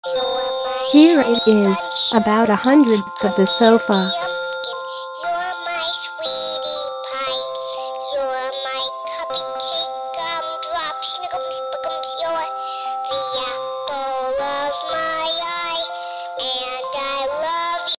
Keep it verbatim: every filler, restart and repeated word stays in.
Here it is, about a hundred of the sofa. You're my sweetie pie. You're my cupcake, gumdrop, snickums.